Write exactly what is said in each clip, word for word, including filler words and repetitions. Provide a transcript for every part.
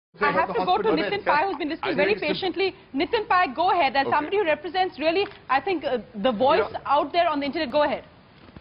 I have to go to Nitin Pai, who's been listening very patiently. Nitin Pai, go ahead. As okay. somebody who represents really, I think, uh, the voice yeah. out there on the internet, go ahead.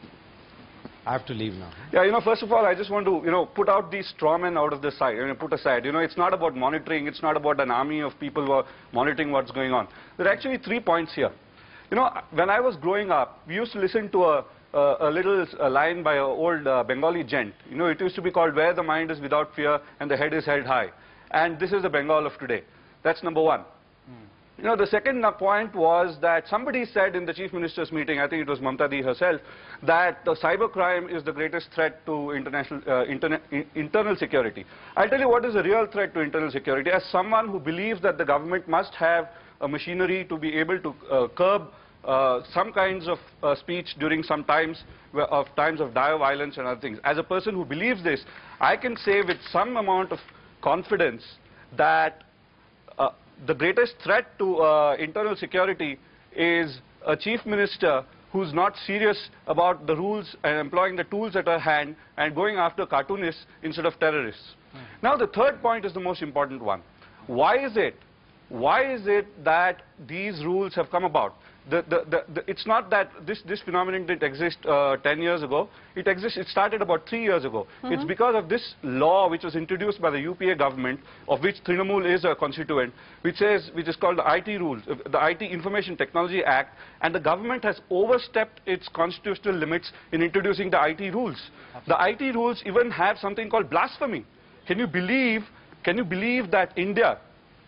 I have to leave now. Yeah, you know, first of all, I just want to, you know, put out these strawmen out of the side, you know, put aside. You know, it's not about monitoring. It's not about an army of people who are monitoring what's going on. There are actually three points here. You know, when I was growing up, we used to listen to a, a, a little a line by an old uh, Bengali gent. You know, it used to be called, "Where the mind is without fear and the head is held high." And this is the Bengal of today. That's number one. Hmm. You know, the second point was that somebody said in the Chief Minister's meeting, I think it was Mamata Banerjee herself, that uh, cybercrime is the greatest threat to international, uh, internet, in, internal security. I'll tell you what is a real threat to internal security. As someone who believes that the government must have a machinery to be able to uh, curb uh, some kinds of uh, speech during some times of times of dire violence and other things. As a person who believes this, I can say with some amount of confidence that uh, the greatest threat to uh, internal security is a chief minister who's not serious about the rules and employing the tools at her hand and going after cartoonists instead of terrorists. Mm. Now the third point is the most important one. Why is it? Why is it that these rules have come about? The, the, the, the, it's not that this, this phenomenon didn't exist uh, ten years ago. It exists. It started about three years ago. Mm-hmm. It's because of this law which was introduced by the U P A government, of which Trinamool is a constituent, which says, which is called the I T rules, uh, the I T Information Technology Act, and the government has overstepped its constitutional limits in introducing the I T rules. Absolutely. The I T rules even have something called blasphemy. Can you believe? Can you believe that India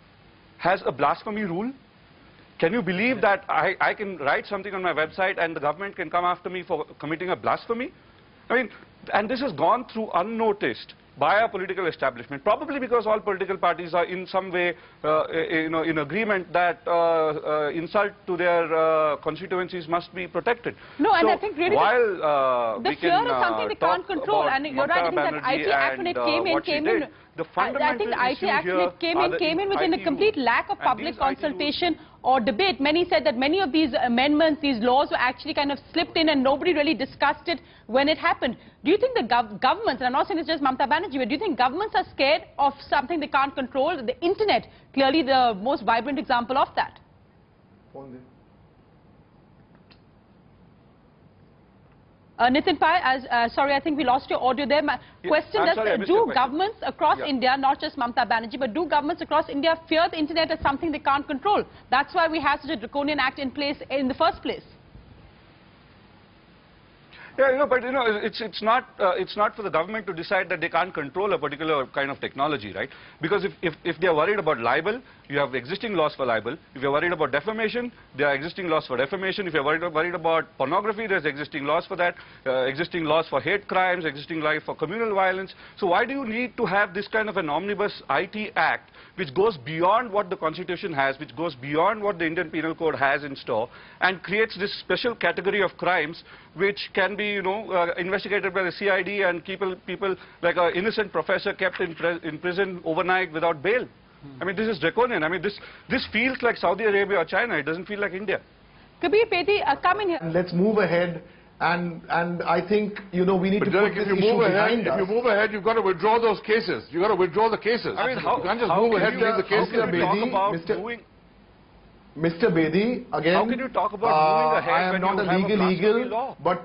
has a blasphemy rule? Can you believe that I, I can write something on my website and the government can come after me for committing a blasphemy? I mean, and this has gone through unnoticed by our political establishment, probably because all political parties are in some way, uh, you know, in agreement that uh, uh, insult to their uh, constituencies must be protected. No, and so I think really while uh, the we fear can, is something uh, they can't control, and you're right. I think that I T Act when it came in, came in. The I think the I T Act when it came in, came in within a complete lack of public consultation or debate. Many said that many of these amendments, these laws were actually kind of slipped in and nobody really discussed it when it happened. Do you think the gov governments, and I'm not saying it's just Mamata Banerjee, but do you think governments are scared of something they can't control? The internet, clearly the most vibrant example of that. Uh, Nitin Pai, as, uh, sorry, I think we lost your audio there. My yeah, question is, uh, do governments across yeah. India, not just Mamata Banerjee, but do governments across India fear the internet as something they can't control? That's why we have such a draconian act in place in the first place. Yeah, you know, but you know, it's it's not uh, it's not for the government to decide that they can't control a particular kind of technology, right? Because if if if they are worried about libel, you have existing laws for libel. If you're worried about defamation, there are existing laws for defamation. If you're worried worried about pornography, there's existing laws for that. Uh, existing laws for hate crimes, existing laws for communal violence. So why do you need to have this kind of an omnibus I T Act, which goes beyond what the Constitution has, which goes beyond what the Indian Penal Code has in store, and creates this special category of crimes which can be, you know, uh, investigated by the C I D and people, people like an innocent professor kept in, in prison overnight without bail. Hmm. I mean, this is draconian. I mean, this, this feels like Saudi Arabia or China. It doesn't feel like India. Kabir Peti, uh, come in here. And let's move ahead. And, and I think, you know, we need but to Derek, put if this you issue move ahead, behind if us. you move ahead, you've got to withdraw those cases. You've got to withdraw the cases. I mean, how, you can't just how move can ahead you, and leave the cases. Mister Bedi, Mister Moving, Mister Bedi, again, how can you talk about uh, moving ahead I am when not you a have legal a eagle, law? but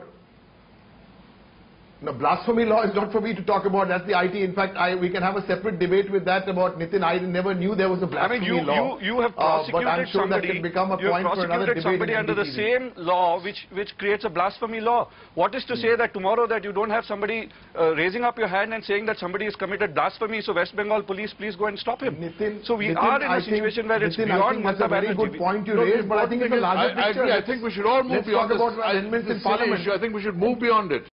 no, blasphemy law is not for me to talk about. That's the I T. In fact, I, we can have a separate debate with that about Nitin. I never knew there was a blasphemy I mean, you, law. You, you have prosecuted uh, but I'm sure somebody, that can become a you point have for another debate somebody in under N D T V. the same law which, which creates a blasphemy law. What is to hmm. say that tomorrow that you don't have somebody uh, raising up your hand and saying that somebody has committed blasphemy, so West Bengal police, please go and stop him. Nitin, so we Nitin, are in a I situation where Nitin, it's beyond that's a very good point you no, raised, but I think it's a larger I, picture. I, I think we should all move Let's beyond talk this, about amendments in Parliament. issue. I think we should move beyond it.